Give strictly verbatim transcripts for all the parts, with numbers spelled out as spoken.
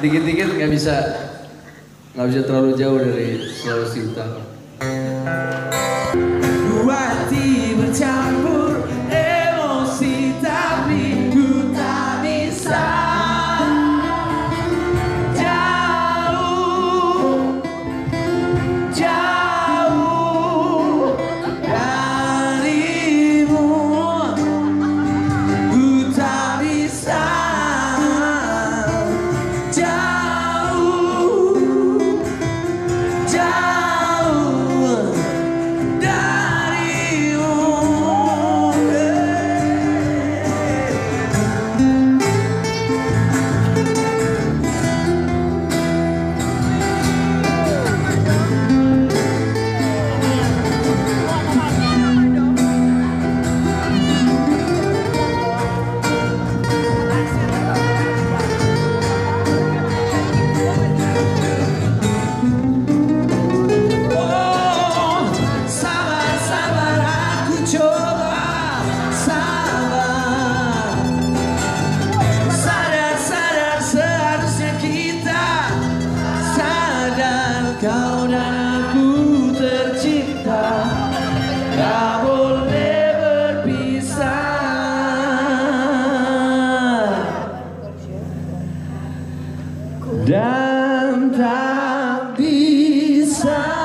dikit-dikit nggak bisa nggak bisa terlalu jauh dari Sulawesi Utara. Dua hati bercampur emosi tapi ku tak bisa jauh jauh darimu. Ku tak bisa kau dan aku tercipta, tak boleh berpisah dan tak bisa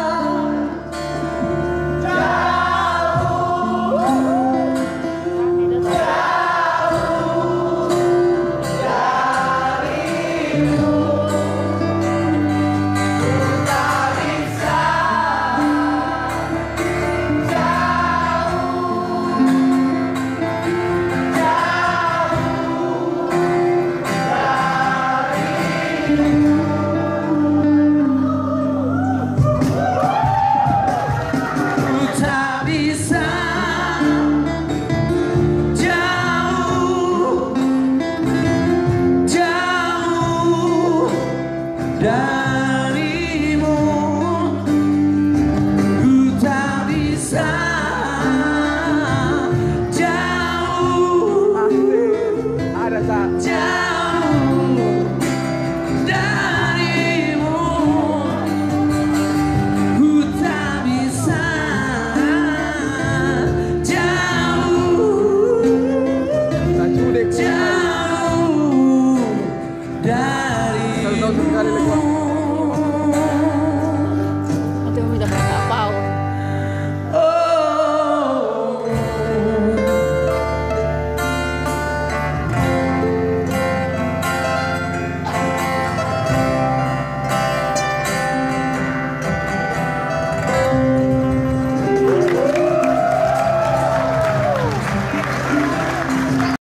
darimu. Ku tak bisa jauh jauh darimu. Ku tak bisa jauh jauh dari